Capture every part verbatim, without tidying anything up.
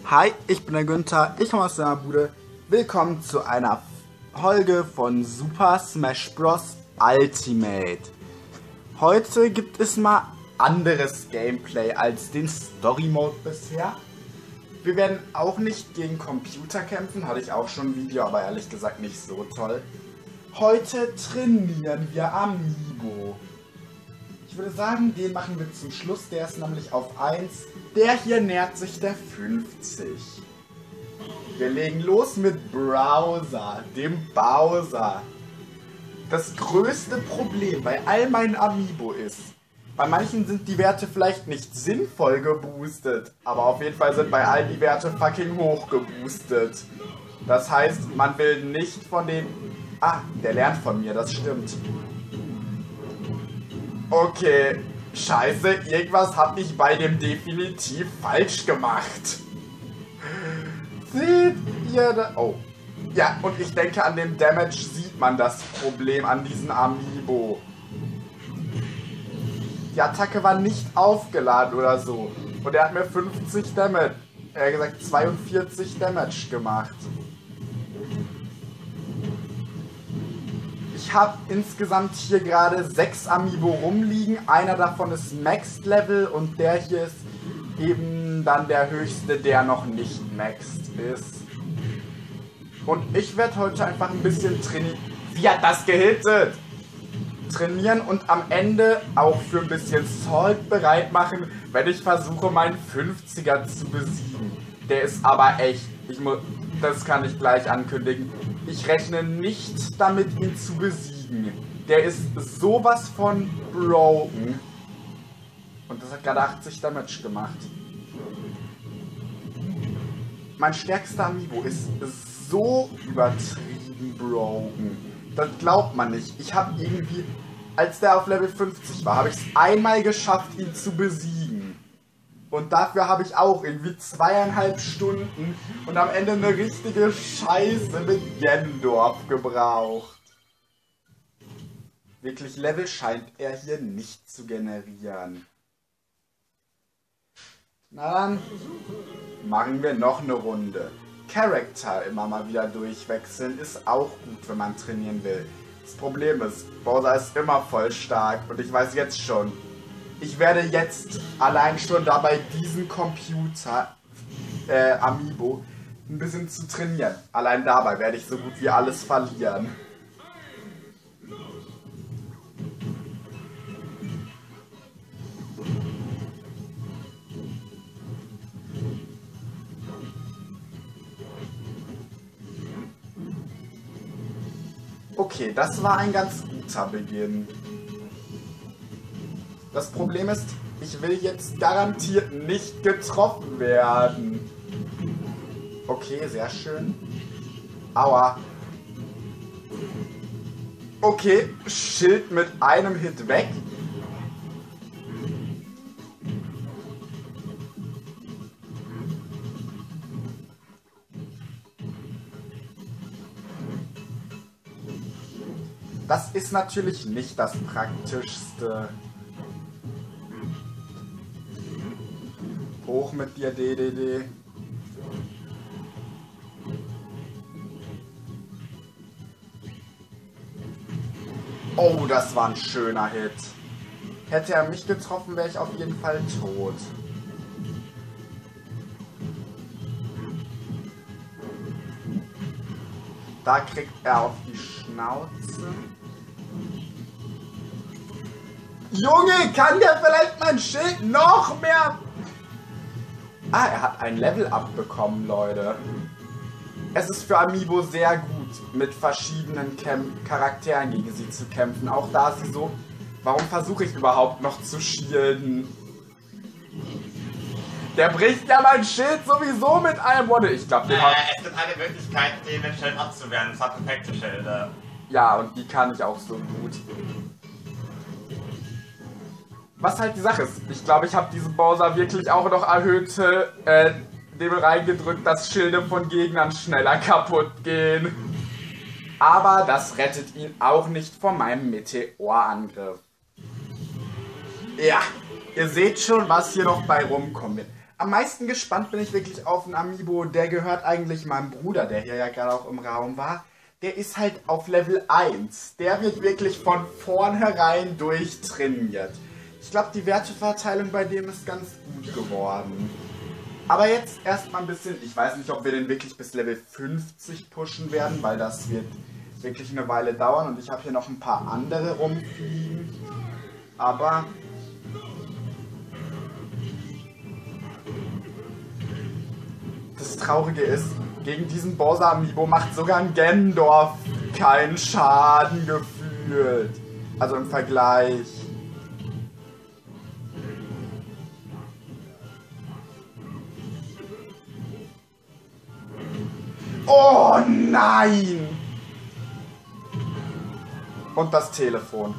Hi, ich bin der Günther, ich komme aus der Bude. Willkommen zu einer Folge von Super Smash Bros. Ultimate. Heute gibt es mal anderes Gameplay als den Story Mode bisher. Wir werden auch nicht gegen Computer kämpfen, hatte ich auch schon ein Video, aber ehrlich gesagt nicht so toll. Heute trainieren wir Amiibo. Ich würde sagen, den machen wir zum Schluss, der ist nämlich auf eins. Der hier nähert sich der fünfzig. Wir legen los mit Browser, dem Bowser. Das größte Problem bei all meinen Amiibo ist, bei manchen sind die Werte vielleicht nicht sinnvoll geboostet, aber auf jeden Fall sind bei allen die Werte fucking hoch geboostet. Das heißt, man will nicht von den... Ah, der lernt von mir, das stimmt. Okay, scheiße, irgendwas habe ich bei dem definitiv falsch gemacht. Seht ihr da... Oh. Ja, und ich denke, an dem Damage sieht man das Problem an diesem Amiibo. Die Attacke war nicht aufgeladen oder so. Und er hat mir fünfzig Damage, er hat gesagt zweiundvierzig Damage gemacht. Ich habe insgesamt hier gerade sechs Amiibo rumliegen. Einer davon ist Maxed Level und der hier ist eben dann der höchste, der noch nicht Maxed ist. Und ich werde heute einfach ein bisschen trainieren. Wie hat das gehittet? Trainieren und am Ende auch für ein bisschen Salt bereit machen, wenn ich versuche, meinen fünfziger zu besiegen. Der ist aber echt. Ich muss, das kann ich gleich ankündigen. Ich rechne nicht damit, ihn zu besiegen. Der ist sowas von broken. Und das hat gerade achtzig Damage gemacht. Mein stärkster Amiibo ist so übertrieben broken. Das glaubt man nicht. Ich habe irgendwie, als der auf Level fünfzig war, habe ich es einmal geschafft, ihn zu besiegen. Und dafür habe ich auch irgendwie zweieinhalb Stunden und am Ende eine richtige Scheiße mit Gendorf gebraucht. Wirklich Level scheint er hier nicht zu generieren. Na dann, machen wir noch eine Runde. Charakter immer mal wieder durchwechseln ist auch gut, wenn man trainieren will. Das Problem ist, Bowser ist immer voll stark und ich weiß jetzt schon, ich werde jetzt allein schon dabei, diesen Computer, äh, Amiibo, ein bisschen zu trainieren. Allein dabei werde ich so gut wie alles verlieren. Okay, das war ein ganz guter Beginn. Das Problem ist, ich will jetzt garantiert nicht getroffen werden. Okay, sehr schön. Aua. Okay, Schild mit einem Hit weg. Das ist natürlich nicht das Praktischste. Hoch mit dir, D D D. Oh, das war ein schöner Hit. Hätte er mich getroffen, wäre ich auf jeden Fall tot. Da kriegt er auf die Schnauze. Junge, kann der vielleicht mein Schild noch mehr... Ah, er hat ein Level-Up bekommen, Leute. Es ist für Amiibo sehr gut, mit verschiedenen Kämp Charakteren gegen sie zu kämpfen. Auch da ist sie so... Warum versuche ich überhaupt noch zu shielden? Der bricht ja mein Schild sowieso mit einem One. Ich glaube, den äh, es gibt eine Möglichkeit, den mit Schild abzuwehren. Es hat perfekte Schilde. Ja, und die kann ich auch so gut. Was halt die Sache ist, ich glaube, ich habe diesen Bowser wirklich auch noch erhöhte äh, dem reingedrückt, dass Schilde von Gegnern schneller kaputt gehen. Aber das rettet ihn auch nicht vor meinem Meteorangriff. Ja, ihr seht schon, was hier noch bei rumkommt. Am meisten gespannt bin ich wirklich auf einen Amiibo, der gehört eigentlich meinem Bruder, der hier ja gerade auch im Raum war. Der ist halt auf Level eins. Der wird wirklich von vornherein durchtrainiert. Ich glaube, die Werteverteilung bei dem ist ganz gut geworden. Aber jetzt erstmal ein bisschen, ich weiß nicht, ob wir den wirklich bis Level fünfzig pushen werden, weil das wird wirklich eine Weile dauern und ich habe hier noch ein paar andere rumfliegen. Aber das Traurige ist, gegen diesen Bowser Amiibo macht sogar ein Gendorf keinen Schaden gefühlt. Also im Vergleich. Oh nein! Und das Telefon.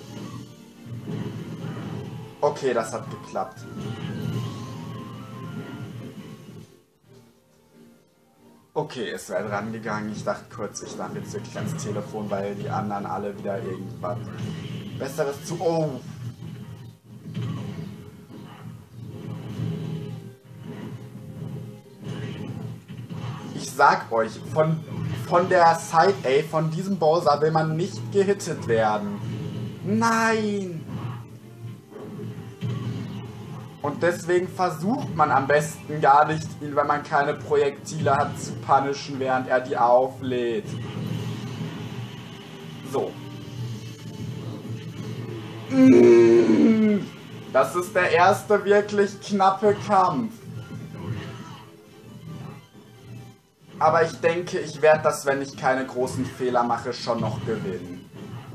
Okay, das hat geklappt. Okay, es wäre dran gegangen. Ich dachte kurz, ich dachte jetzt wirklich ans Telefon, weil die anderen alle wieder irgendwas Besseres zu... Oh! Ich sag euch, von, von der Side-A, von diesem Bowser will man nicht gehittet werden. Nein! Und deswegen versucht man am besten gar nicht, ihn, wenn man keine Projektile hat, zu punishen, während er die auflädt. So. Das ist der erste wirklich knappe Kampf. Aber ich denke, ich werde das, wenn ich keine großen Fehler mache, schon noch gewinnen.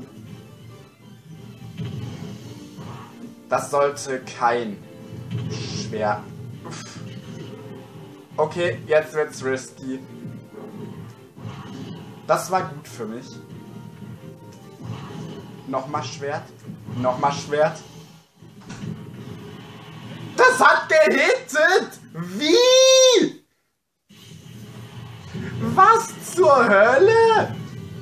Das sollte kein schwer. Uff. Okay, jetzt wird's risky. Das war gut für mich. Nochmal Schwert. Nochmal Schwert. Das hat gehittet! Wie? Was zur Hölle?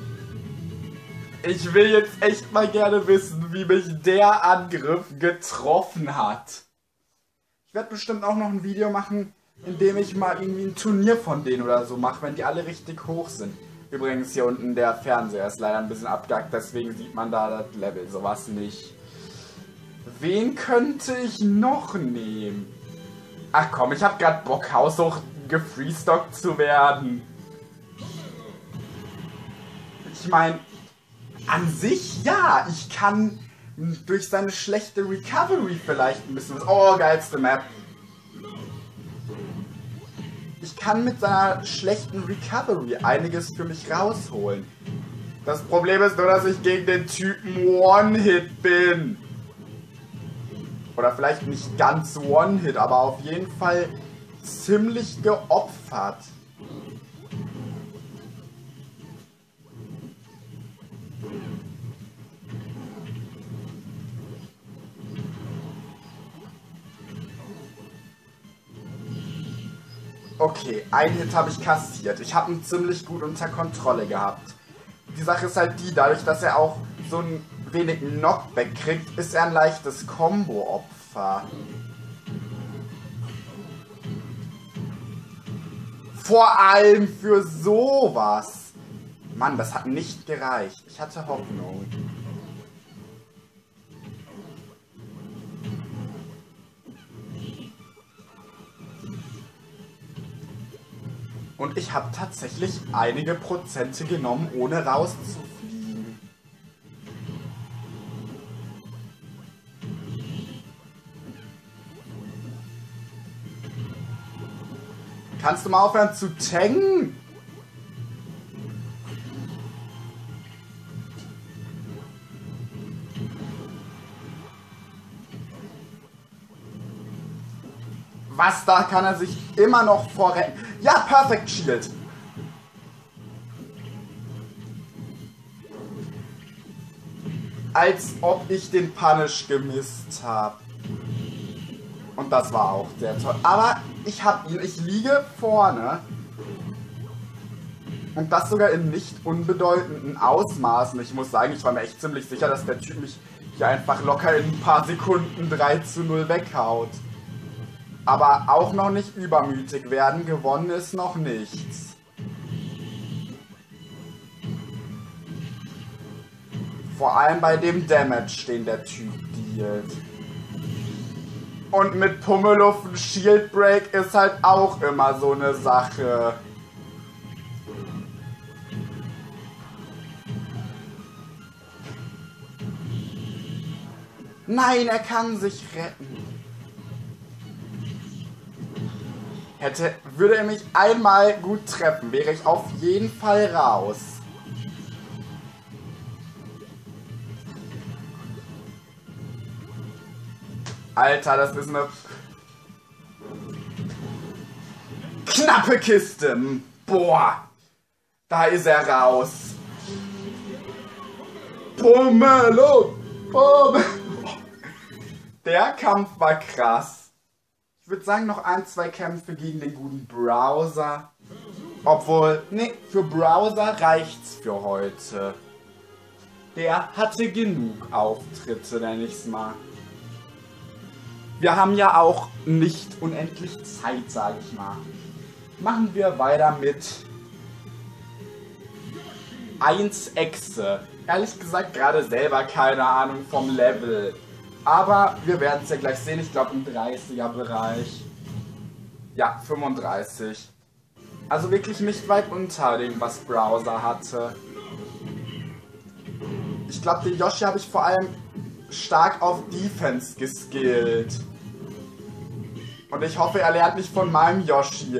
Ich will jetzt echt mal gerne wissen, wie mich der Angriff getroffen hat. Ich werde bestimmt auch noch ein Video machen, in dem ich mal irgendwie ein Turnier von denen oder so mache, wenn die alle richtig hoch sind. Übrigens hier unten der Fernseher ist leider ein bisschen abgehackt, deswegen sieht man da das Level, sowas nicht. Wen könnte ich noch nehmen? Ach komm, ich habe gerade Bock, haushoch gefreestockt zu werden. Ich meine, an sich ja, ich kann durch seine schlechte Recovery vielleicht ein bisschen was... Oh, geilste Map. Ich kann mit seiner schlechten Recovery einiges für mich rausholen. Das Problem ist nur, dass ich gegen den Typen One-Hit bin. Oder vielleicht nicht ganz One-Hit, aber auf jeden Fall ziemlich geopfert. Okay, einen Hit habe ich kassiert. Ich habe ihn ziemlich gut unter Kontrolle gehabt. Die Sache ist halt die, dadurch, dass er auch so ein wenig Knockback kriegt, ist er ein leichtes Combo-Opfer. Vor allem für sowas. Mann, das hat nicht gereicht. Ich hatte Hoffnung. Und ich habe tatsächlich einige Prozente genommen, ohne rauszufliegen. Kannst du mal aufhören zu tanken? Was, da kann er sich immer noch vorrennen. Ja, Perfect Shield. Als ob ich den Punish gemisst habe. Und das war auch sehr toll. Aber ich habe ihn, ich liege vorne. Und das sogar in nicht unbedeutenden Ausmaßen. Ich muss sagen, ich war mir echt ziemlich sicher, dass der Typ mich hier einfach locker in ein paar Sekunden drei zu null weghaut. Aber auch noch nicht übermütig werden. Gewonnen ist noch nichts. Vor allem bei dem Damage, den der Typ dealt. Und mit Pummeluff ein Shield Break ist halt auch immer so eine Sache. Nein, er kann sich retten. Hätte, würde er mich einmal gut treffen, wäre ich auf jeden Fall raus. Alter, das ist eine knappe Kiste. Boah, da ist er raus. Pomelo, Pomelo. Der Kampf war krass. Ich würde sagen, noch ein, zwei Kämpfe gegen den guten Browser. Obwohl, nee, für Browser reicht's für heute. Der hatte genug Auftritte, nenn ich's mal. Wir haben ja auch nicht unendlich Zeit, sage ich mal. Machen wir weiter mit eins Echse. Ehrlich gesagt, gerade selber keine Ahnung vom Level. Aber wir werden es ja gleich sehen. Ich glaube im dreißiger Bereich. Ja, fünfunddreißig. Also wirklich nicht weit unter dem, was Browser hatte. Ich glaube, den Yoshi habe ich vor allem stark auf Defense geskillt. Und ich hoffe, er lernt nicht von meinem Yoshi.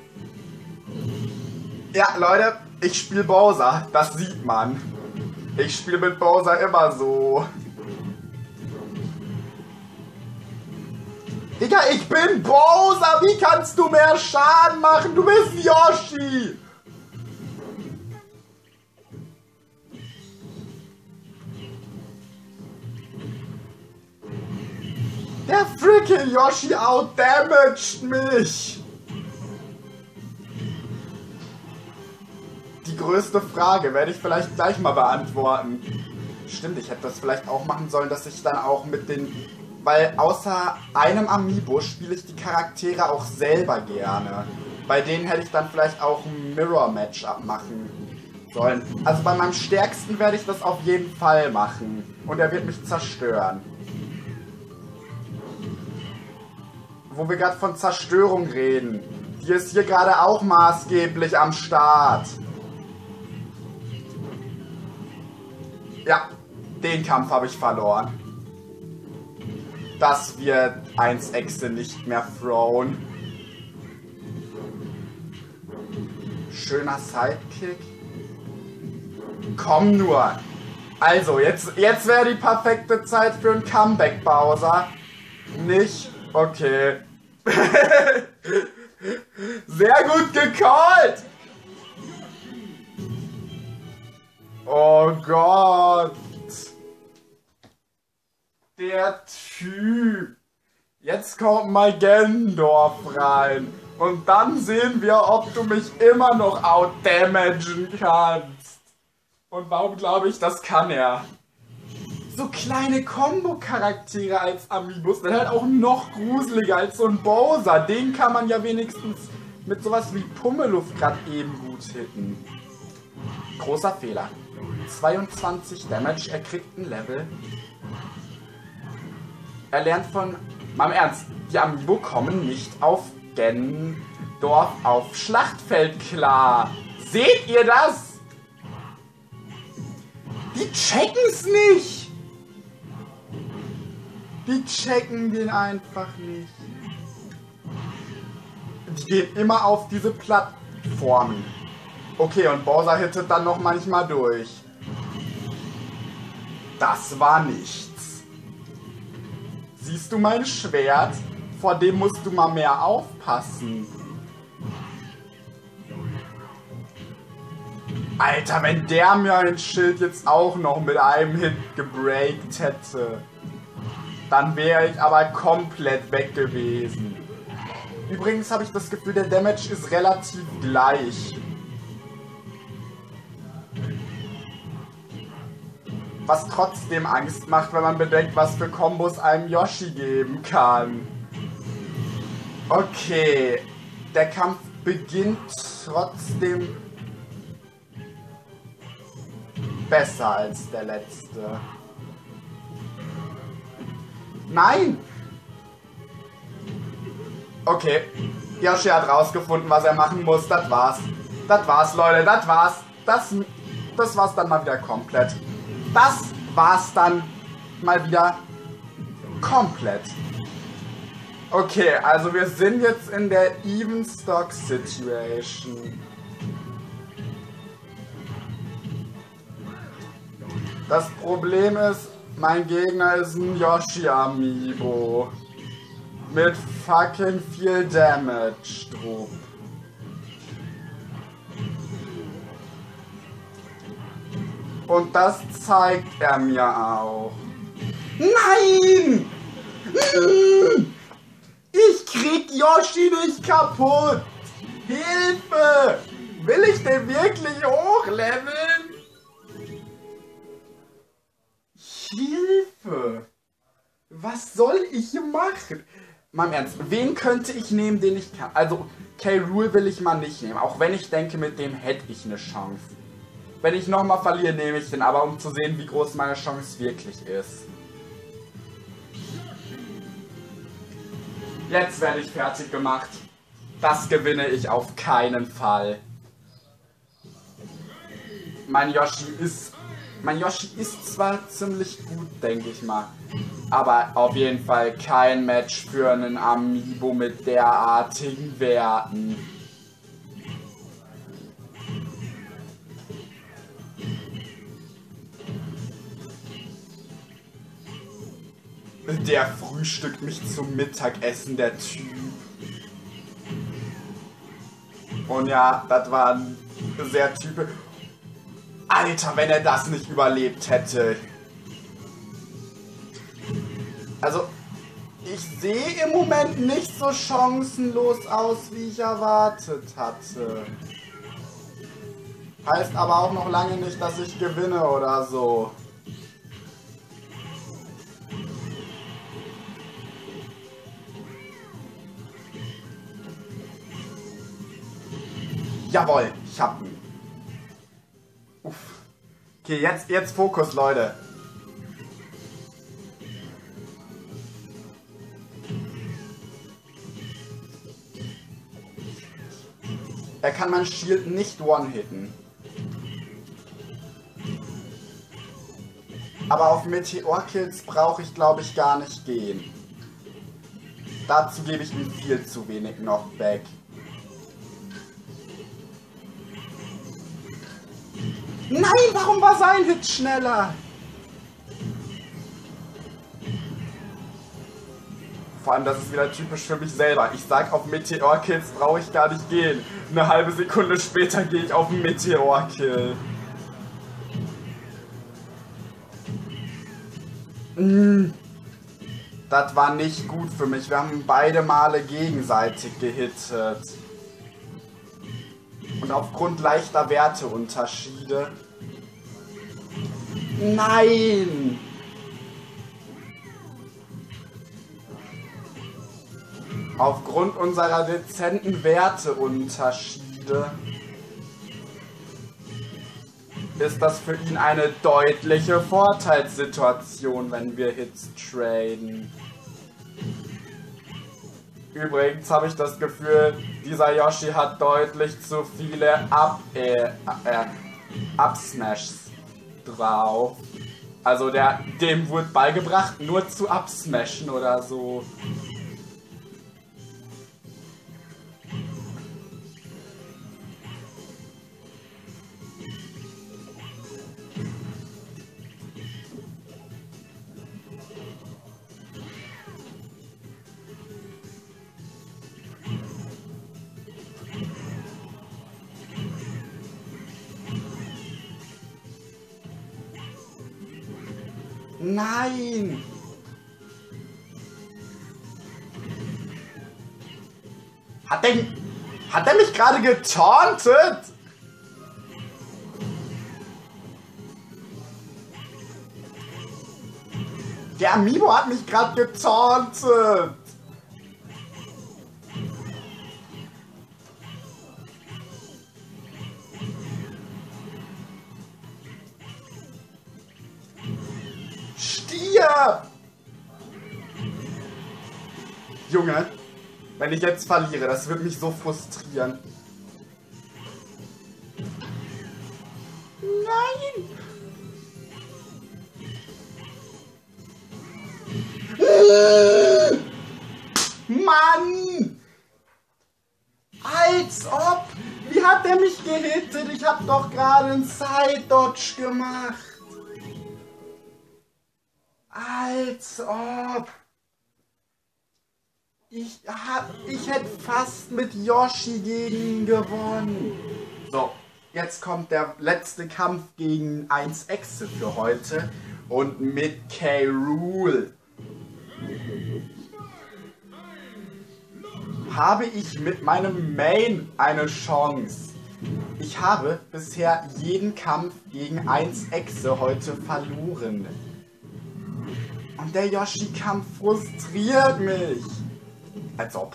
Ja, Leute, ich spiele Bowser. Das sieht man. Ich spiele mit Bowser immer so. Digga, ich bin Bowser! Wie kannst du mehr Schaden machen? Du bist Yoshi! Der freaking Yoshi outdamaged mich! Die größte Frage werde ich vielleicht gleich mal beantworten. Stimmt, ich hätte das vielleicht auch machen sollen, dass ich dann auch mit den... Weil außer einem Amiibo spiele ich die Charaktere auch selber gerne. Bei denen hätte ich dann vielleicht auch ein Mirror-Matchup machen sollen. Also bei meinem stärksten werde ich das auf jeden Fall machen. Und er wird mich zerstören. Wo wir gerade von Zerstörung reden. Die ist hier gerade auch maßgeblich am Start. Ja, den Kampf habe ich verloren. Das wird eins Echse nicht mehr thrown. Schöner Sidekick. Komm nur. Also, jetzt, jetzt wäre die perfekte Zeit für ein Comeback, Bowser. Nicht? Okay. Sehr gut gecallt. Oh Gott. Der Typ. Jetzt kommt mal Gendorf rein. Und dann sehen wir, ob du mich immer noch outdamagen kannst. Und warum glaube ich, das kann er? So kleine Combo-Charaktere als Amiibos sind halt auch noch gruseliger als so ein Bowser. Den kann man ja wenigstens mit sowas wie Pummeluff gerade eben gut hitten. Großer Fehler. zweiundzwanzig Damage, er kriegt ein Level. Er lernt von... Mal im Ernst, die Amiibo kommen nicht auf Gendorf auf Schlachtfeld klar. Seht ihr das? Die checken's nicht. Die checken den einfach nicht. Die gehen immer auf diese Plattformen. Okay, und Bowser hittet dann noch manchmal durch. Das war nichts. Siehst du mein Schwert? Vor dem musst du mal mehr aufpassen. Alter, wenn der mir ein Schild jetzt auch noch mit einem Hit gebreakt hätte, dann wäre ich aber komplett weg gewesen. Übrigens habe ich das Gefühl, der Damage ist relativ gleich. Was trotzdem Angst macht, wenn man bedenkt, was für Kombos einem Yoshi geben kann. Okay, der Kampf beginnt trotzdem besser als der letzte. Nein! Okay, Yoshi hat rausgefunden, was er machen muss. Das war's. Das war's, Leute. Das war's. Das, das war's dann mal wieder komplett. Das war's dann mal wieder komplett. Okay, also wir sind jetzt in der Even Stock Situation. Das Problem ist, mein Gegner ist ein Yoshi Amiibo. Mit fucking viel Damage, Druck. Und das zeigt er mir auch. Nein! Ich krieg Yoshi nicht kaputt! Hilfe! Will ich den wirklich hochleveln? Hilfe! Was soll ich machen? Mal im Ernst, wen könnte ich nehmen, den ich kann? Also, K. Rool will ich mal nicht nehmen, auch wenn ich denke, mit dem hätte ich eine Chance. Wenn ich nochmal verliere, nehme ich den, aber um zu sehen, wie groß meine Chance wirklich ist. Jetzt werde ich fertig gemacht. Das gewinne ich auf keinen Fall. Mein Yoshi ist... Mein Yoshi ist zwar ziemlich gut, denke ich mal. Aber auf jeden Fall kein Match für einen Amiibo mit derartigen Werten. Der frühstückt mich zum Mittagessen, der Typ. Und ja, das war ein sehr Typ. Alter, wenn er das nicht überlebt hätte. Also, ich sehe im Moment nicht so chancenlos aus, wie ich erwartet hatte. Heißt aber auch noch lange nicht, dass ich gewinne oder so. Jawohl, ich hab ihn. Uff. Okay, jetzt, jetzt Fokus, Leute. Er kann mein Shield nicht one-hitten. Aber auf Meteor-Kills brauche ich, glaube ich, gar nicht gehen. Dazu gebe ich ihm viel zu wenig Knockback. Nein, warum war sein Hit schneller? Vor allem, das ist wieder typisch für mich selber. Ich sag, auf Meteor-Kills brauche ich gar nicht gehen. Eine halbe Sekunde später gehe ich auf einen Meteor-Kill. Mm. Das war nicht gut für mich. Wir haben beide Male gegenseitig gehittet. Und aufgrund leichter Werteunterschiede... Nein! Aufgrund unserer dezenten Werteunterschiede ist das für ihn eine deutliche Vorteilssituation, wenn wir Hits traden. Übrigens habe ich das Gefühl, dieser Yoshi hat deutlich zu viele Up, äh, äh, Up-Smashs drauf. Also der, dem wurde beigebracht, nur zu Up-Smashen oder so. Nein! Hat der, hat der mich gerade getauntet? Der Amiibo hat mich gerade getauntet. Junge, wenn ich jetzt verliere, das wird mich so frustrieren. Nein! Mann! Als ob! Wie hat der mich gehittet? Ich hab doch gerade einen Side-Dodge gemacht. Als ob! Ich, hab, ich hätte fast mit Yoshi gegen ihn gewonnen. So, jetzt kommt der letzte Kampf gegen eins Exe für heute. Und mit K. Rool habe ich mit meinem Main eine Chance. Ich habe bisher jeden Kampf gegen eins Exe heute verloren. Und der Yoshi-Kampf frustriert mich. Als ob.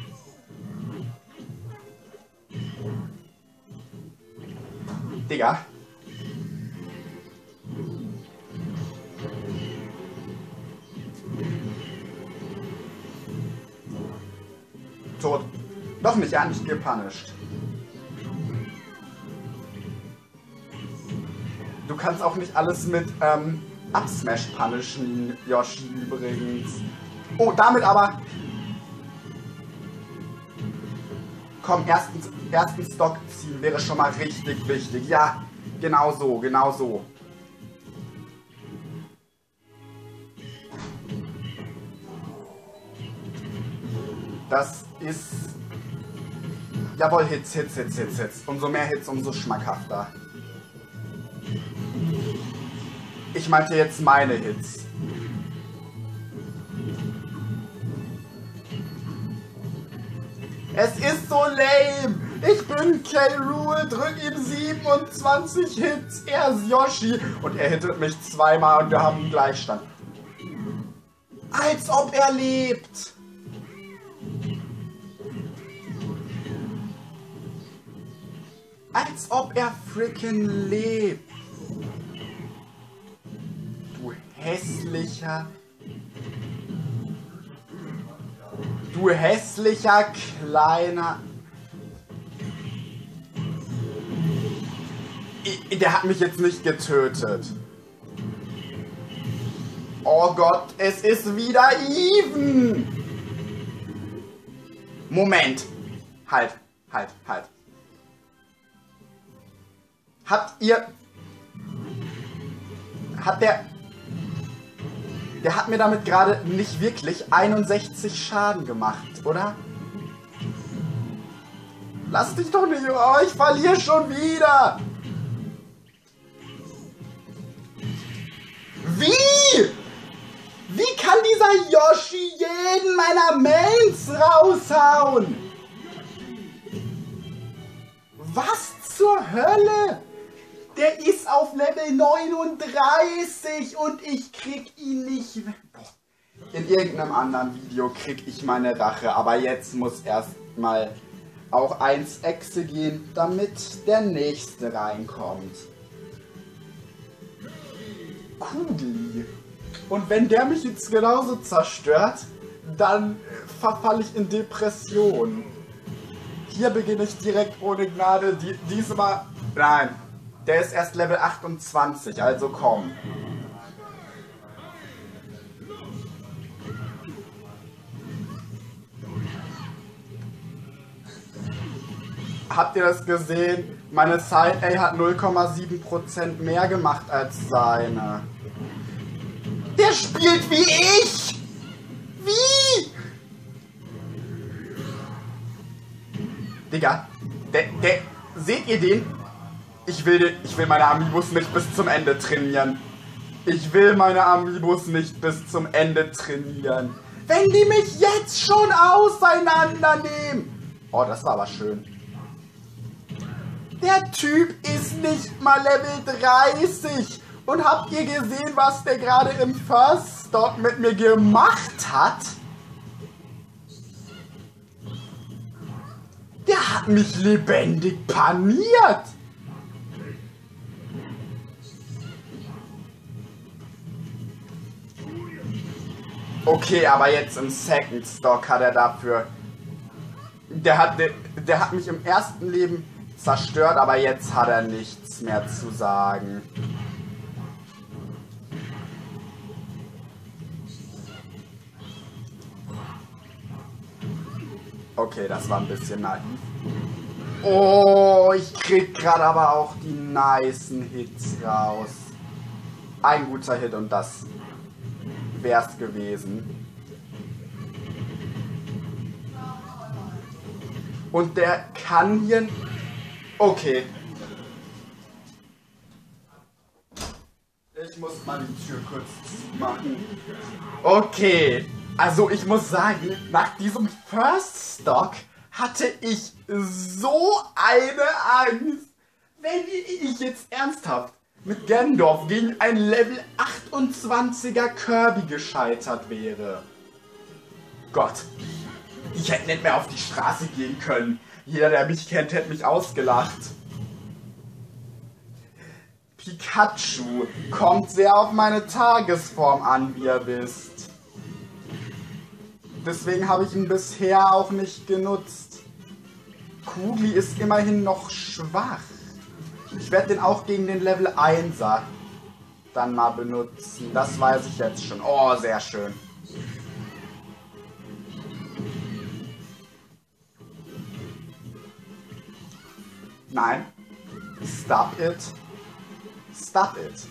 Digga. Tot. Doch nicht, er hat nicht gepunished. Du kannst auch nicht alles mit ähm, Up-Smash punishen, Yoshi übrigens. Oh, damit aber... Komm, erstens, ersten Stock ziehen wäre schon mal richtig wichtig. Ja, genau so, genau so. Das ist... Jawohl, Hits, Hits, Hits, Hits, Hits. Umso mehr Hits, umso schmackhafter. Ich meinte jetzt meine Hits. Es ist so lame. Ich bin K. Rool, drück ihm siebenundzwanzig Hits. Er ist Yoshi und er hittet mich zweimal und wir haben einen Gleichstand. Als ob er lebt. Als ob er freaking lebt. Du hässlicher... Du hässlicher kleiner... I, der hat mich jetzt nicht getötet. Oh Gott, es ist wieder even. Moment. Halt, halt, halt. Habt ihr... Hat der... Der hat mir damit gerade nicht wirklich einundsechzig Schaden gemacht, oder? Lass dich doch nicht... Oh, ich verliere schon wieder! Wie? Wie kann dieser Yoshi jeden meiner Mains raushauen? Was zur Hölle? Der ist auf Level neununddreißig und ich krieg ihn nicht... In irgendeinem anderen Video krieg ich meine Rache, aber jetzt muss erstmal auch eins Exe gehen, damit der nächste reinkommt. Kugli. Und wenn der mich jetzt genauso zerstört, dann verfalle ich in Depression. Hier beginne ich direkt ohne Gnade. Die, diesmal... Nein. Der ist erst Level achtundzwanzig, also komm. Habt ihr das gesehen? Meine Side-A hat null Komma sieben Prozent mehr gemacht als seine. Der spielt wie ich! Wie? Digga, der, der, seht ihr den? Ich will, ich will meine Amiibos nicht bis zum Ende trainieren. Ich will meine Amiibos nicht bis zum Ende trainieren. Wenn die mich jetzt schon auseinandernehmen. Oh, das war aber schön. Der Typ ist nicht mal Level dreißig. Und habt ihr gesehen, was der gerade im First Stock mit mir gemacht hat? Der hat mich lebendig paniert. Okay, aber jetzt im Second Stock hat er dafür... Der hat, der, der hat mich im ersten Leben zerstört, aber jetzt hat er nichts mehr zu sagen. Okay, das war ein bisschen naiv. Oh, ich krieg gerade aber auch die nicen Hits raus. Ein guter Hit und das wär's gewesen. Und der kann hier... Okay. Ich muss mal die Tür kurz zumachen. Okay. Also ich muss sagen, nach diesem First Stock hatte ich so eine Angst. Wenn ich jetzt ernsthaft mit Ganondorf gegen ein Level achtundzwanziger Kirby gescheitert wäre. Gott, ich hätte nicht mehr auf die Straße gehen können. Jeder, der mich kennt, hätte mich ausgelacht. Pikachu kommt sehr auf meine Tagesform an, wie ihr wisst. Deswegen habe ich ihn bisher auch nicht genutzt. Kugli ist immerhin noch schwach. Ich werde den auch gegen den Level einser dann mal benutzen. Das weiß ich jetzt schon. Oh, sehr schön. Nein. Stop it. Stop it.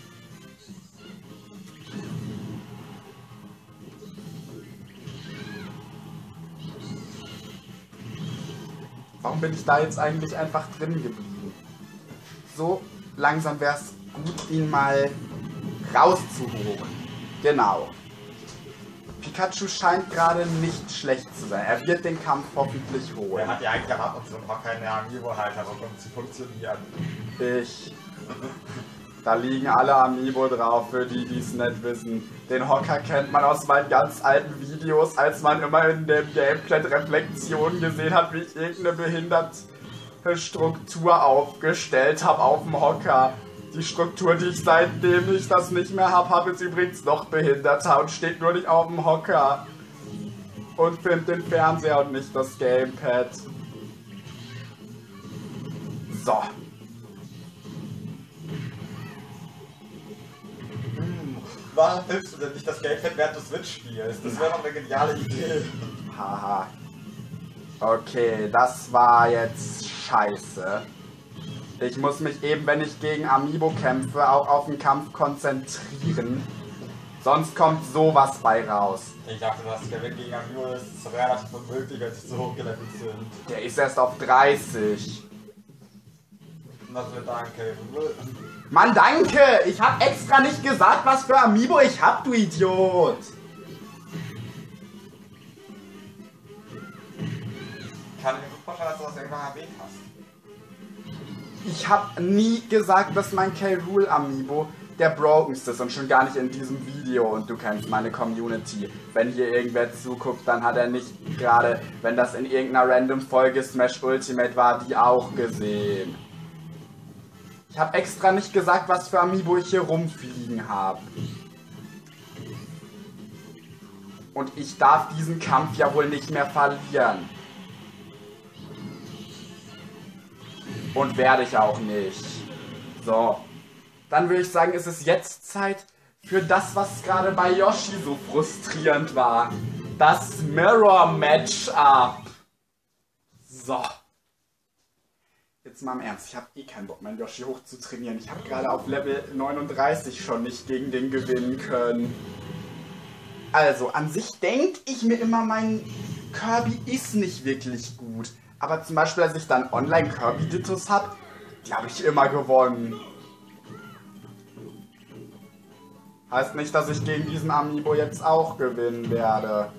Warum bin ich da jetzt eigentlich einfach drin geblieben? So langsam wäre es gut, ihn mal rauszuholen. Genau. Pikachu scheint gerade nicht schlecht zu sein. Er wird den Kampf hoffentlich holen. Er hat ja eigentlich erwartet, und noch keine Amiibo-Halter, um zu funktionieren. Ich. Da liegen alle Amiibo drauf, für die, die es nicht wissen. Den Hocker kennt man aus meinen ganz alten Videos, als man immer in dem Gameplay Reflexionen gesehen hat, wie ich irgendeine behinderte Struktur aufgestellt habe auf dem Hocker. Die Struktur, die ich seitdem ich das nicht mehr habe, habe ist übrigens noch behinderter und steht nur nicht auf dem Hocker. Und findet den Fernseher und nicht das Gamepad. So. Warum hilfst du denn nicht das Gamepad, während du Switch spielst? Das wäre doch eine geniale Idee. Haha. Okay, das war jetzt scheiße. Ich muss mich eben, wenn ich gegen Amiibo kämpfe, auch auf den Kampf konzentrieren. Sonst kommt sowas bei raus. Ich dachte, das Gewinn gegen Amiibo ist relativ unmöglich, weil sie so hochgelevelt sind. Der ist erst auf dreißig. Na, danke. Mann, danke! Ich hab extra nicht gesagt, was für Amiibo ich hab, du Idiot! Ich kann mir gut vorstellen, dass du das irgendwann erwähnt hast. Ich hab nie gesagt, dass mein K-Rool Amiibo der brokenste ist und schon gar nicht in diesem Video und du kennst meine Community. Wenn hier irgendwer zuguckt, dann hat er nicht gerade, wenn das in irgendeiner random Folge Smash Ultimate war, die auch gesehen. Ich habe extra nicht gesagt, was für Amiibo ich hier rumfliegen habe. Und ich darf diesen Kampf ja wohl nicht mehr verlieren. Und werde ich auch nicht. So. Dann würde ich sagen, ist es jetzt Zeit für das, was gerade bei Yoshi so frustrierend war. Das Mirror Matchup. So. Jetzt mal im Ernst, ich habe eh keinen Bock, meinen Yoshi hoch zu trainieren. Ich habe gerade auf Level neununddreißig schon nicht gegen den gewinnen können. Also, an sich denke ich mir immer, mein Kirby ist nicht wirklich gut. Aber zum Beispiel, als ich dann Online-Kirby-Dittos habe, die habe ich immer gewonnen. Heißt nicht, dass ich gegen diesen Amiibo jetzt auch gewinnen werde.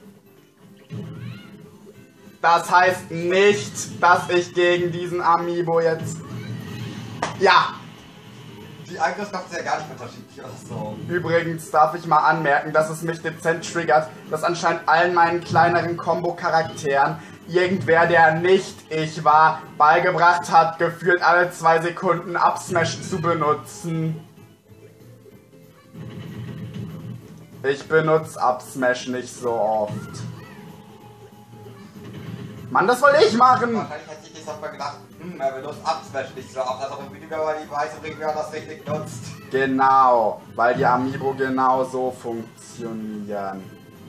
Das heißt nicht, dass ich gegen diesen Amiibo jetzt... Ja! Die Angriffskraft ist ja gar nicht unterschiedlich oder so. Übrigens darf ich mal anmerken, dass es mich dezent triggert, dass anscheinend allen meinen kleineren Combo-Charakteren irgendwer, der nicht ich war, beigebracht hat, gefühlt alle zwei Sekunden Up Smash zu benutzen. Ich benutze Up Smash nicht so oft. Mann, das wollte ich machen! Wahrscheinlich hätte ich nicht mal gedacht, hm, er benutzt Up Smash nicht so oft, dass auch im Video, weil die weiß und wie er das richtig nutzt. Genau, weil die Amiibo genau so funktionieren.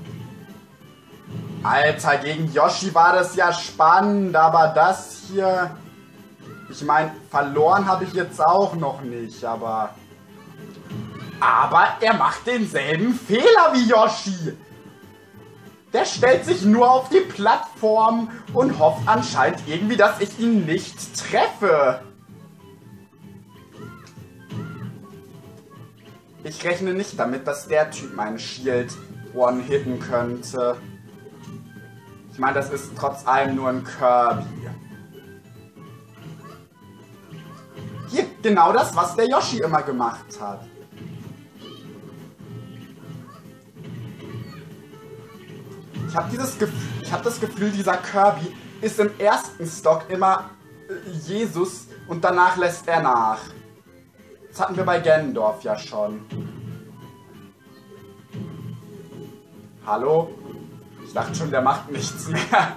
Alter, gegen Yoshi war das ja spannend, aber das hier... Ich meine, verloren habe ich jetzt auch noch nicht, aber... Aber er macht denselben Fehler wie Yoshi. Der stellt sich nur auf die Plattform und hofft anscheinend irgendwie, dass ich ihn nicht treffe. Ich rechne nicht damit, dass der Typ meinen Shield one-hitten könnte. Ich meine, das ist trotz allem nur ein Kirby. Hier, genau das, was der Yoshi immer gemacht hat. Ich habe dieses Gefühl, ich habe das Gefühl, dieser Kirby ist im ersten Stock immer äh, Jesus und danach lässt er nach. Das hatten wir bei Ganondorf ja schon. Hallo? Ich dachte schon, der macht nichts mehr.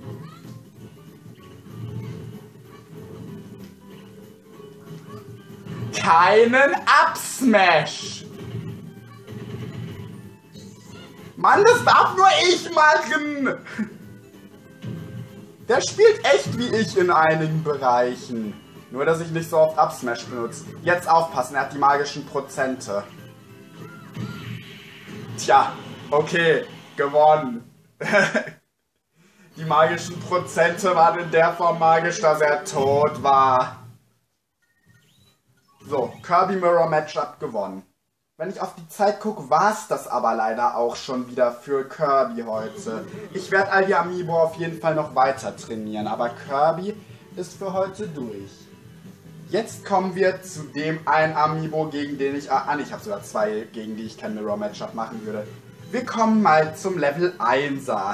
Keinen Up-Smash! Mann, das darf nur ich machen! Der spielt echt wie ich in einigen Bereichen. Nur, dass ich nicht so oft Up-Smash benutze. Jetzt aufpassen, er hat die magischen Prozente. Tja, okay, gewonnen. Die magischen Prozente waren in der Form magisch, dass er tot war. So, Kirby Mirror Matchup gewonnen. Wenn ich auf die Zeit gucke, war es das aber leider auch schon wieder für Kirby heute. Ich werde all die Amiibo auf jeden Fall noch weiter trainieren, aber Kirby ist für heute durch. Jetzt kommen wir zu dem einen Amiibo, gegen den ich... Ah, ich habe sogar zwei, gegen die ich kein Mirror Matchup machen würde. Wir kommen mal zum Level einser.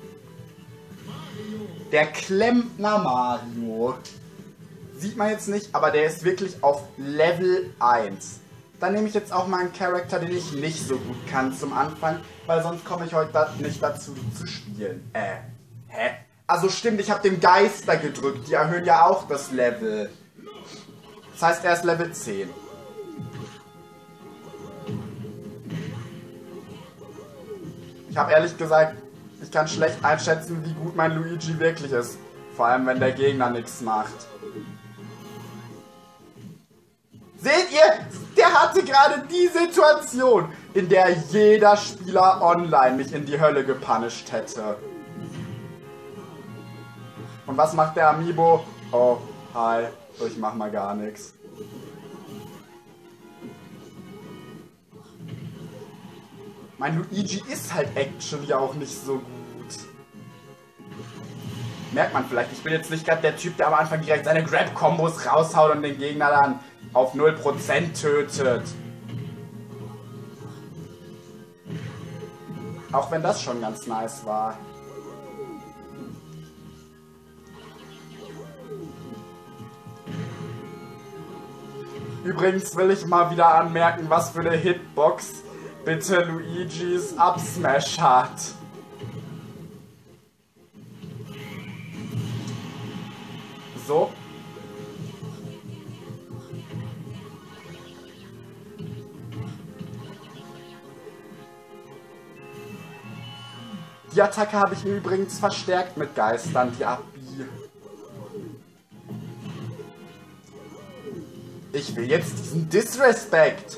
Der Klempner Mario. Sieht man jetzt nicht, aber der ist wirklich auf Level eins. Dann nehme ich jetzt auch mal einen Charakter, den ich nicht so gut kann zum Anfang, weil sonst komme ich heute nicht dazu zu spielen. Äh, hä? Also stimmt, ich habe dem Geister gedrückt, die erhöhen ja auch das Level. Das heißt, er ist Level zehn. Ich habe ehrlich gesagt, ich kann schlecht einschätzen, wie gut mein Luigi wirklich ist. Vor allem, wenn der Gegner nichts macht. Seht ihr? Der hatte gerade die Situation, in der jeder Spieler online mich in die Hölle gepunished hätte. Und was macht der Amiibo? Oh, hi. Ich mach mal gar nichts. Mein Luigi ist halt actually auch nicht so gut. Merkt man vielleicht, ich bin jetzt nicht gerade der Typ, der am Anfang direkt seine Grab-Kombos raushaut und den Gegner dann auf null Prozent tötet. Auch wenn das schon ganz nice war. Übrigens will ich mal wieder anmerken, was für eine Hitbox bitte Luigis Up-Smash hat. So. Die Attacke habe ich übrigens verstärkt mit Geistern, die Abi. Ich will jetzt diesen Disrespect.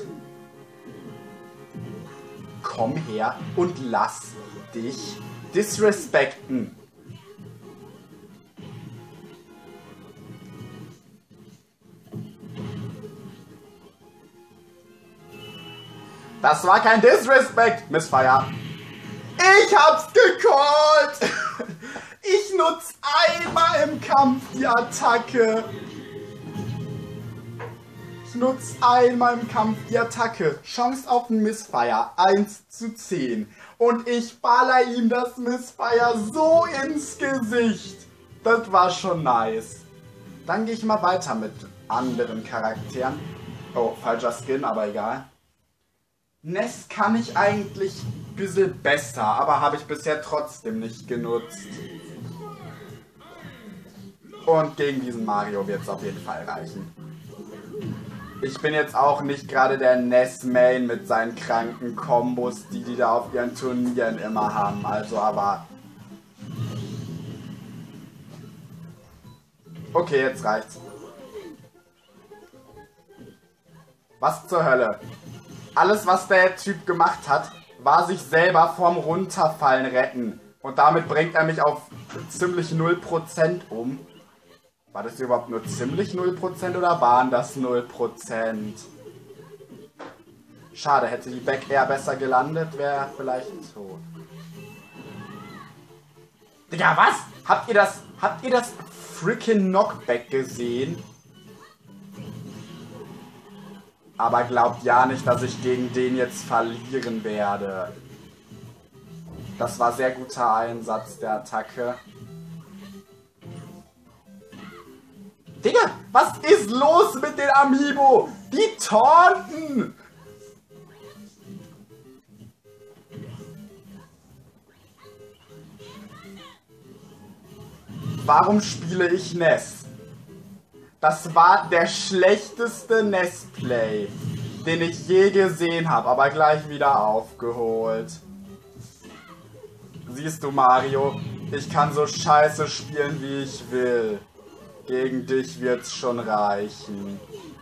Komm her und lass dich disrespekten. Das war kein Disrespect, Missfire. Ich hab's gecallt! Ich nutze einmal im Kampf die Attacke. Ich nutze einmal im Kampf die Attacke. Chance auf ein Missfire eins zu zehn. Und ich baller ihm das Missfire so ins Gesicht. Das war schon nice. Dann gehe ich mal weiter mit anderen Charakteren. Oh, falscher Skin, aber egal. N E S kann ich eigentlich ein bisschen besser, aber habe ich bisher trotzdem nicht genutzt. Und gegen diesen Mario wird es auf jeden Fall reichen. Ich bin jetzt auch nicht gerade der N E S-Main mit seinen kranken Kombos, die die da auf ihren Turnieren immer haben. Also, aber... Okay, jetzt reicht's. Was zur Hölle? Alles, was der Typ gemacht hat, war sich selber vom Runterfallen retten. Und damit bringt er mich auf ziemlich null Prozent um. War das überhaupt nur ziemlich null Prozent oder waren das null Prozent? Schade, hätte die Back Air besser gelandet, wäre vielleicht tot. Digga, was? Habt ihr das, habt ihr das freaking Knockback gesehen? Aber glaubt ja nicht, dass ich gegen den jetzt verlieren werde. Das war sehr guter Einsatz der Attacke. Digga, was ist los mit den Amiibo? Die taunten! Warum spiele ich N E S? Das war der schlechteste N E S-Play, den ich je gesehen habe, aber gleich wieder aufgeholt. Siehst du, Mario, ich kann so scheiße spielen, wie ich will. Gegen dich wird's schon reichen.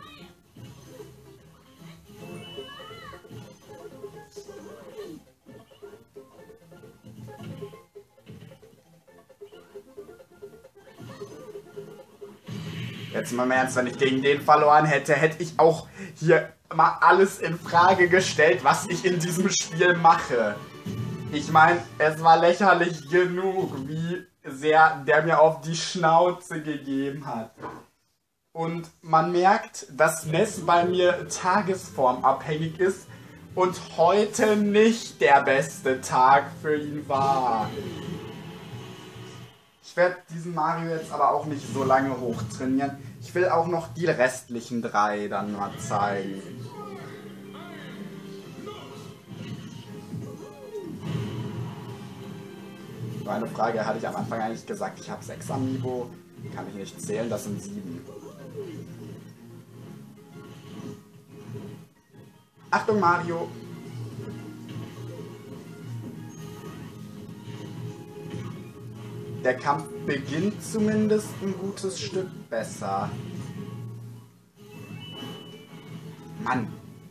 Jetzt mal im Ernst, wenn ich gegen den verloren hätte, hätte ich auch hier mal alles in Frage gestellt, was ich in diesem Spiel mache. Ich meine, es war lächerlich genug, wie sehr der mir auf die Schnauze gegeben hat. Und man merkt, dass N E S bei mir tagesformabhängig ist und heute nicht der beste Tag für ihn war. Ich werde diesen Mario jetzt aber auch nicht so lange hochtrainieren. Ich will auch noch die restlichen drei dann mal zeigen. So eine Frage hatte ich am Anfang eigentlich gesagt, ich habe sechs Amiibo. Kann ich nicht zählen, das sind sieben. Achtung, Mario! Der Kampf beginnt zumindest ein gutes Stück besser. Mann!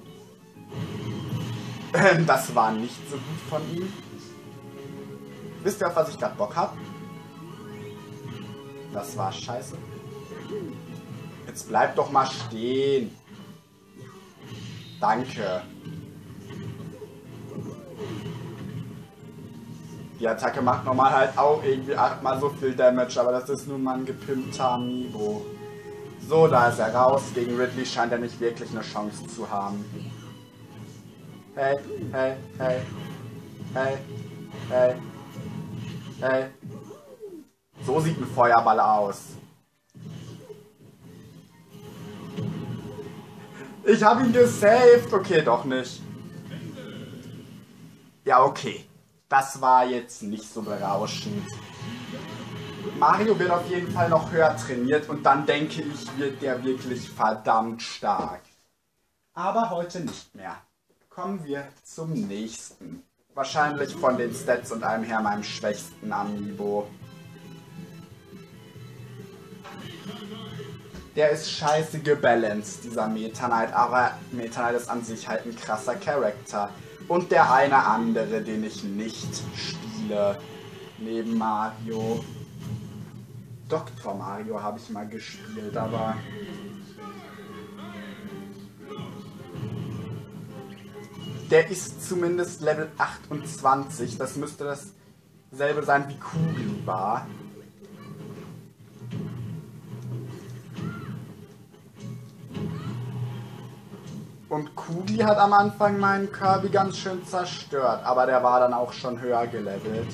Das war nicht so gut von ihm. Wisst ihr, auf was ich gerade Bock habe? Das war scheiße. Jetzt bleib doch mal stehen. Danke. Die Attacke macht normal halt auch irgendwie achtmal so viel Damage, aber das ist nun mal ein gepimpter Amiibo. So, da ist er raus. Gegen Ridley scheint er nicht wirklich eine Chance zu haben. Hey, hey, hey. Hey, hey. Hey. So sieht ein Feuerball aus. Ich habe ihn gesaved. Okay, doch nicht. Ja, okay. Das war jetzt nicht so berauschend. Mario wird auf jeden Fall noch höher trainiert und dann denke ich, wird der wirklich verdammt stark. Aber heute nicht mehr. Kommen wir zum nächsten. Wahrscheinlich von den Stats und allem her meinem schwächsten Amiibo. Der ist scheiße gebalanced, dieser Meta Knight, aber Meta Knight ist an sich halt ein krasser Charakter. Und der eine andere, den ich nicht spiele, neben Mario. Doktor Mario habe ich mal gespielt, aber... Der ist zumindest Level achtundzwanzig, das müsste dasselbe sein wie Kugli war. Und Kugli hat am Anfang meinen Kirby ganz schön zerstört, aber der war dann auch schon höher gelevelt.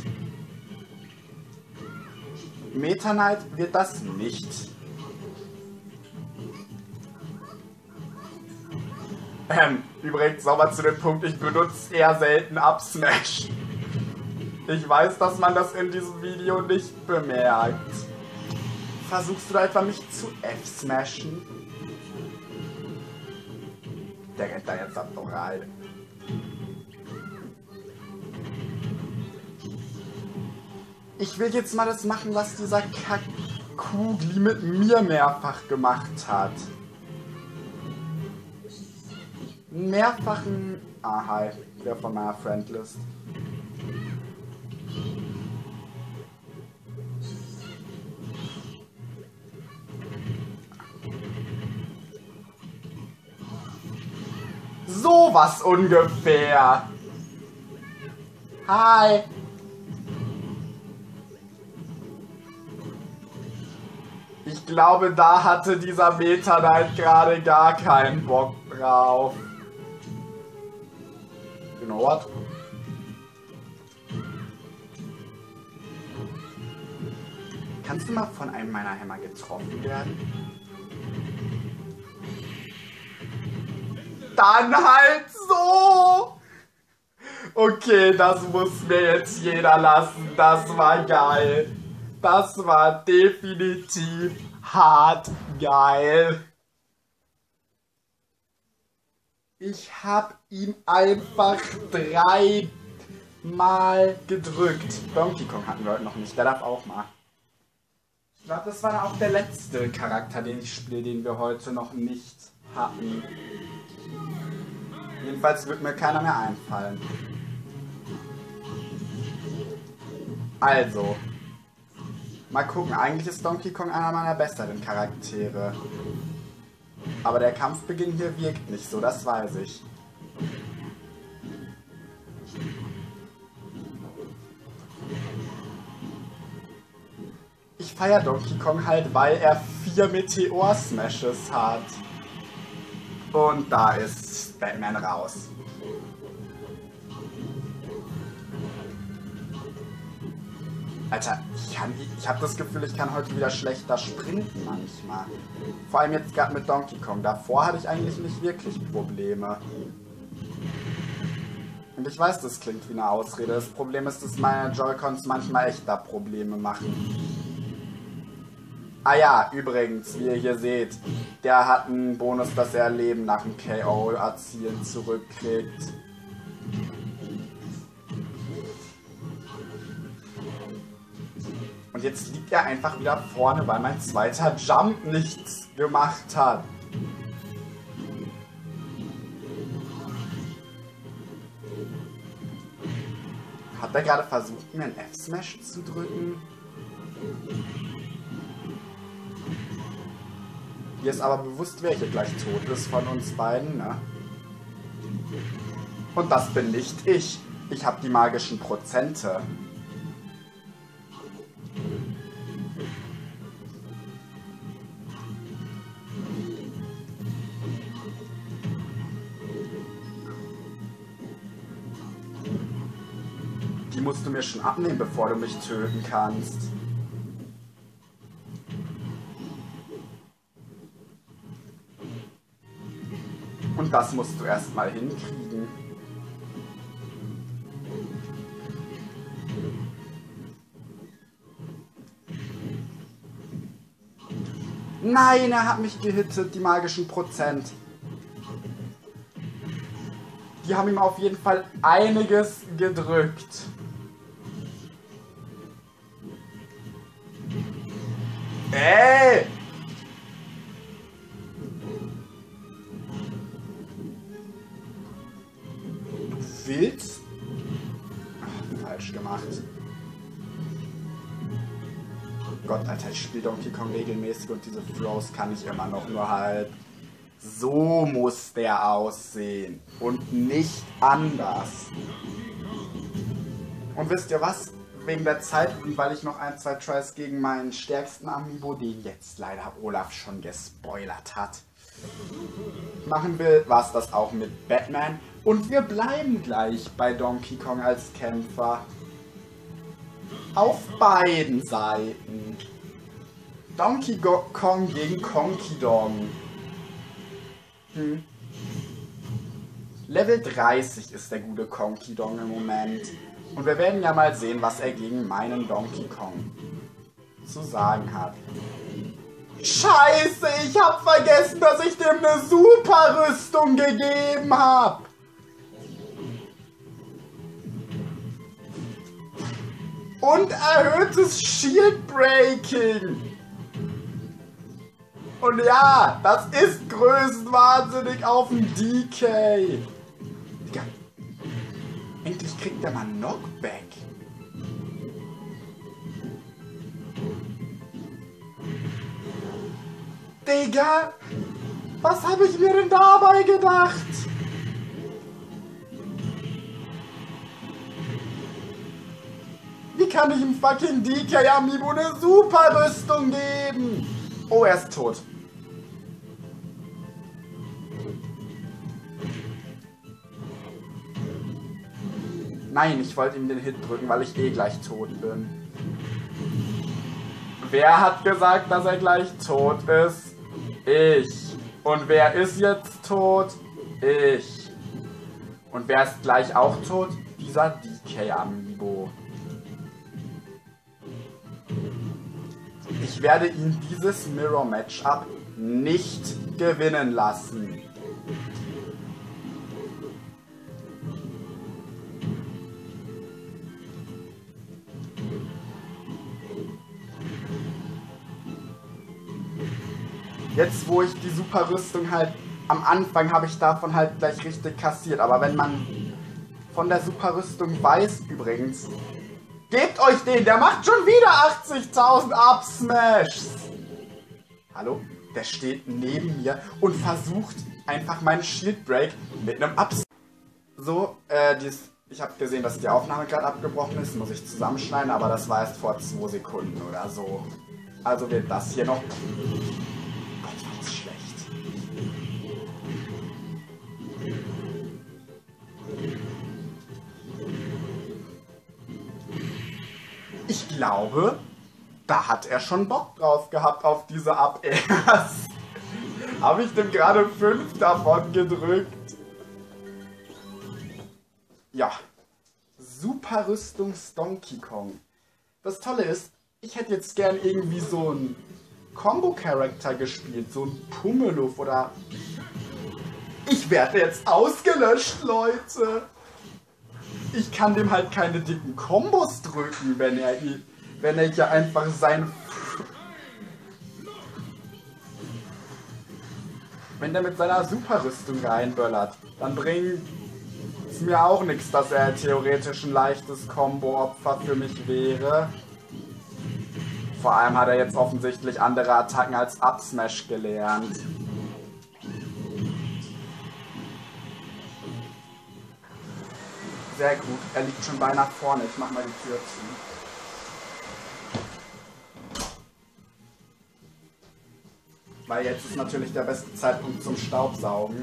Meta Knight wird das nicht. Ähm, übrigens nochmal zu dem Punkt, ich benutze eher selten Up Smash. Ich weiß, dass man das in diesem Video nicht bemerkt. Versuchst du da etwa mich zu F-Smashen? Der rennt da jetzt ab noch rein. Ich will jetzt mal das machen, was dieser Kack-Kugli mit mir mehrfach gemacht hat. Mehrfachen... Ah, hi. Der von meiner Friendlist. So was ungefähr. Hi. Ich glaube, da hatte dieser Meta Knight gerade gar keinen Bock drauf. You know what? Kannst du mal von einem meiner Hämmer getroffen werden? Dann halt so! Okay, das muss mir jetzt jeder lassen. Das war geil. Das war definitiv hart geil. Ich hab ihn einfach dreimal gedrückt. Donkey Kong hatten wir heute noch nicht. Der darf auch mal. Ich glaube, das war auch der letzte Charakter, den ich spiele, den wir heute noch nicht hatten. Jedenfalls wird mir keiner mehr einfallen. Also. Mal gucken. Eigentlich ist Donkey Kong einer meiner besseren Charaktere. Aber der Kampfbeginn hier wirkt nicht so, das weiß ich. Ich feiere Donkey Kong halt, weil er vier Meteor-Smashes hat. Und da ist Batman raus. Alter, ich, kann, ich habe das Gefühl, ich kann heute wieder schlechter sprinten manchmal. Vor allem jetzt gerade mit Donkey Kong. Davor hatte ich eigentlich nicht wirklich Probleme. Und ich weiß, das klingt wie eine Ausrede. Das Problem ist, dass meine Joy-Cons manchmal echt da Probleme machen. Ah ja, übrigens, wie ihr hier seht, der hat einen Bonus, dass er Leben nach dem K O erzielen zurückkriegt. Und jetzt liegt er einfach wieder vorne, weil mein zweiter Jump nichts gemacht hat. Hat er gerade versucht, mir einen F-Smash zu drücken? Hier ist aber bewusst, wer hier gleich tot ist von uns beiden, ne? Und das bin nicht ich. Ich habe die magischen Prozente. Die musst du mir schon abnehmen, bevor du mich töten kannst. Und das musst du erstmal hinkriegen. Nein, er hat mich gehittet, die magischen Prozent. Die haben ihm auf jeden Fall einiges gedrückt. Ey! Du willst? Ach, falsch gemacht. Gott, Alter, ich spiele Donkey Kong regelmäßig und diese Throws kann ich immer noch nur halt. So muss der aussehen und nicht anders. Und wisst ihr was? Wegen der Zeit und weil ich noch ein, zwei Tries gegen meinen stärksten Amiibo, den jetzt leider Olaf schon gespoilert hat, machen will, war es das auch mit Batman. Und wir bleiben gleich bei Donkey Kong als Kämpfer. Auf beiden Seiten. Donkey Kong gegen Conky Dong. Hm. Level dreißig ist der gute Conky Dong im Moment. Und wir werden ja mal sehen, was er gegen meinen Donkey Kong zu sagen hat. Scheiße, ich hab vergessen, dass ich dem eine super Rüstung gegeben hab. Und erhöhtes Shield Breaking. Und ja, das ist größenwahnsinnig auf dem D K. Digga, endlich kriegt er mal Knockback. Digga, was habe ich mir denn dabei gedacht? Wie kann ich dem fucking D K Amiibo eine super Rüstung geben? Oh, er ist tot. Nein, ich wollte ihm den Hit drücken, weil ich eh gleich tot bin. Wer hat gesagt, dass er gleich tot ist? Ich. Und wer ist jetzt tot? Ich. Und wer ist gleich auch tot? Dieser D K Amiibo. Ich werde ihn dieses Mirror Matchup nicht gewinnen lassen. Jetzt, wo ich die Superrüstung halt, am Anfang habe ich davon halt gleich richtig kassiert, aber wenn man von der Superrüstung weiß, übrigens, gebt euch den, der macht schon wieder achtzigtausend Up-Smashs. Hallo? Der steht neben mir und versucht einfach meinen Shield Break mit einem Up. So, äh, dies, ich habe gesehen, dass die Aufnahme gerade abgebrochen ist, muss ich zusammenschneiden, aber das war erst vor zwei Sekunden oder so. Also wird das hier noch... Gott, war das schlecht. Ich glaube, da hat er schon Bock drauf gehabt auf diese Up-Airs. Habe ich dem gerade fünf davon gedrückt. Ja. Super Rüstungs Donkey Kong. Das Tolle ist, ich hätte jetzt gern irgendwie so einen Combo-Charakter gespielt. So ein Pummeluff oder... Ich werde jetzt ausgelöscht, Leute. Ich kann dem halt keine dicken Kombos drücken, wenn er wenn er hier einfach sein... Wenn der mit seiner Superrüstung reinböllert, dann bringt es mir auch nichts, dass er theoretisch ein leichtes Combo-Opfer für mich wäre. Vor allem hat er jetzt offensichtlich andere Attacken als Up-Smash gelernt. Sehr gut, er liegt schon beinahe vorne. Ich mach mal die Tür zu. Weil jetzt ist natürlich der beste Zeitpunkt zum Staubsaugen.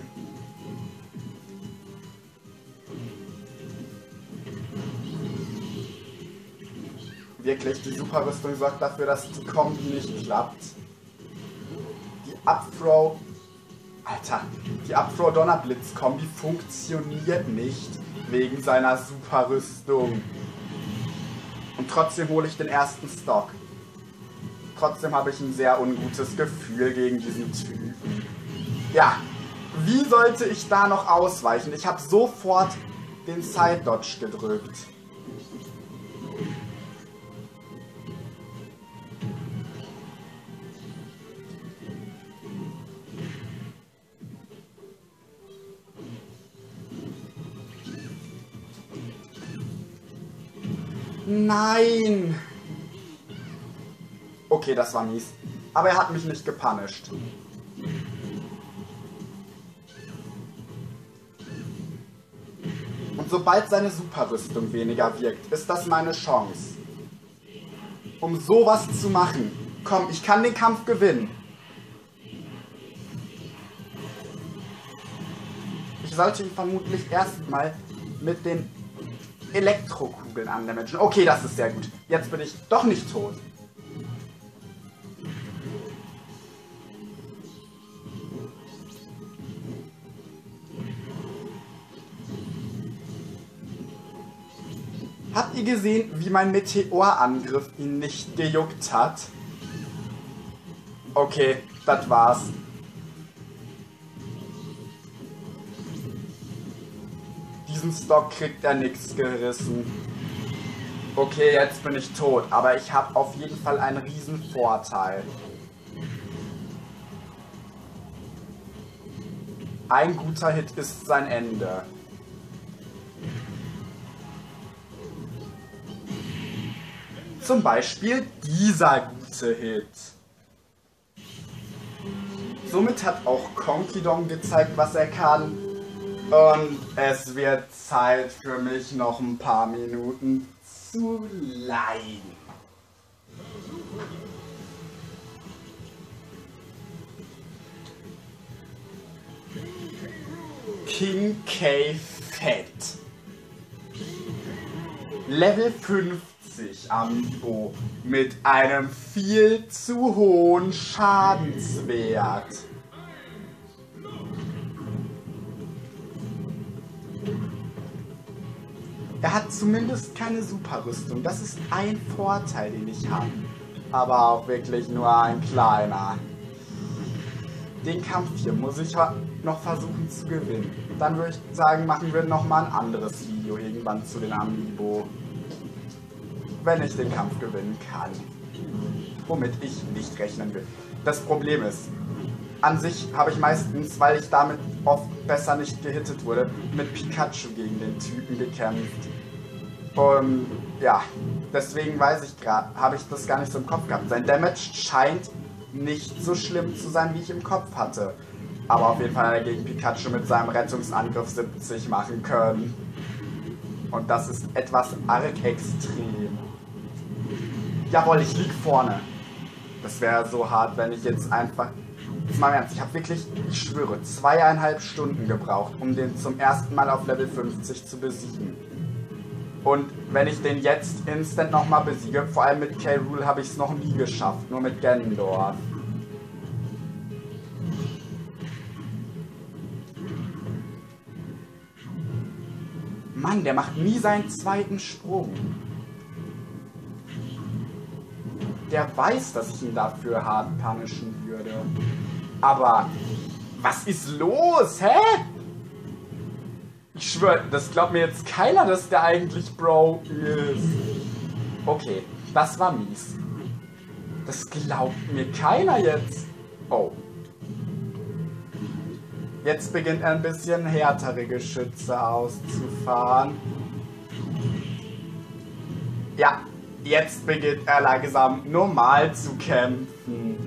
Wirklich, die Superrüstung sorgt dafür, dass die Kombi nicht klappt. Die Up-Throw... Alter, die Up-Throw-Donnerblitz-Kombi funktioniert nicht wegen seiner Superrüstung. Und trotzdem hole ich den ersten Stock. Trotzdem habe ich ein sehr ungutes Gefühl gegen diesen Typen. Ja, wie sollte ich da noch ausweichen? Ich habe sofort den Side-Dodge gedrückt. Nein! Okay, das war mies. Aber er hat mich nicht gepunished. Und sobald seine Superrüstung weniger wirkt, ist das meine Chance. Um sowas zu machen. Komm, ich kann den Kampf gewinnen. Ich sollte ihn vermutlich erstmal mit den Elektrokugeln andamagen. Okay, das ist sehr gut. Jetzt bin ich doch nicht tot. Habt ihr gesehen, wie mein Meteorangriff ihn nicht gejuckt hat? Okay, das war's. Diesen Stock kriegt er nix gerissen. Okay, jetzt bin ich tot, aber ich habe auf jeden Fall einen riesen Vorteil. Ein guter Hit ist sein Ende. Zum Beispiel dieser gute Hit. Somit hat auch Konkidon gezeigt, was er kann. Und es wird Zeit für mich noch ein paar Minuten zu leiden. King K. Fett. Level fünfzig Amiibo mit einem viel zu hohen Schadenswert. Er hat zumindest keine Superrüstung. Das ist ein Vorteil, den ich habe. Aber auch wirklich nur ein kleiner. Den Kampf hier muss ich noch versuchen zu gewinnen. Dann würde ich sagen, machen wir nochmal ein anderes Video irgendwann zu den Amiibo. Wenn ich den Kampf gewinnen kann. Womit ich nicht rechnen will. Das Problem ist, an sich habe ich meistens, weil ich damit oft besser nicht gehittet wurde, mit Pikachu gegen den Typen gekämpft. Und ja, deswegen weiß ich gerade, habe ich das gar nicht so im Kopf gehabt. Sein Damage scheint nicht so schlimm zu sein, wie ich im Kopf hatte. Aber auf jeden Fall hat er gegen Pikachu mit seinem Rettungsangriff siebzig machen können. Und das ist etwas arg extrem. Jawohl, ich lieg vorne. Das wäre so hart, wenn ich jetzt einfach... Jetzt mal im Ernst, ich habe wirklich, ich schwöre, zweieinhalb Stunden gebraucht, um den zum ersten Mal auf Level fünfzig zu besiegen. Und wenn ich den jetzt instant nochmal besiege, vor allem mit K. Rool habe ich es noch nie geschafft, nur mit Ganondorf. Mann, der macht nie seinen zweiten Sprung. Der weiß, dass ich ihn dafür hart punishen würde. Aber was ist los, hä? Ich schwöre, das glaubt mir jetzt keiner, dass der eigentlich broke ist. Okay, das war mies. Das glaubt mir keiner jetzt. Oh. Jetzt beginnt er ein bisschen härtere Geschütze auszufahren. Ja, jetzt beginnt er langsam normal zu kämpfen.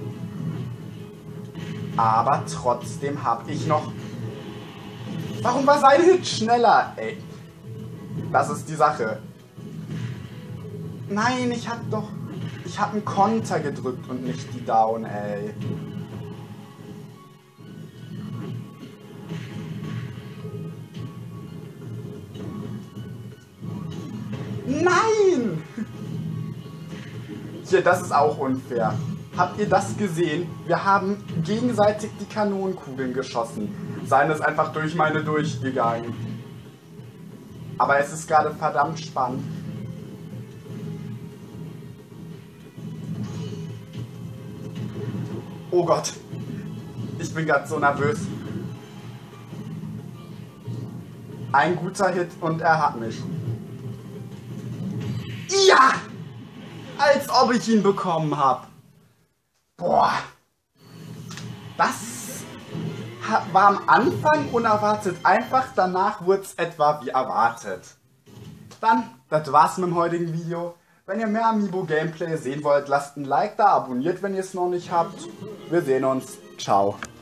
Aber trotzdem habe ich noch... Warum war sein Hit schneller? Ey, das ist die Sache. Nein, ich hab doch... Ich hab einen Konter gedrückt und nicht die Down, ey. Nein! Hier, das ist auch unfair. Habt ihr das gesehen? Wir haben gegenseitig die Kanonenkugeln geschossen. Seine ist einfach durch meine durchgegangen. Aber es ist gerade verdammt spannend. Oh Gott. Ich bin gerade so nervös. Ein guter Hit und er hat mich. Ja! Als ob ich ihn bekommen habe. Boah. Das war am Anfang unerwartet. Einfach danach wurde es etwa wie erwartet. Dann, das war's mit dem heutigen Video. Wenn ihr mehr Amiibo-Gameplay sehen wollt, lasst ein Like da, abonniert, wenn ihr es noch nicht habt. Wir sehen uns. Ciao.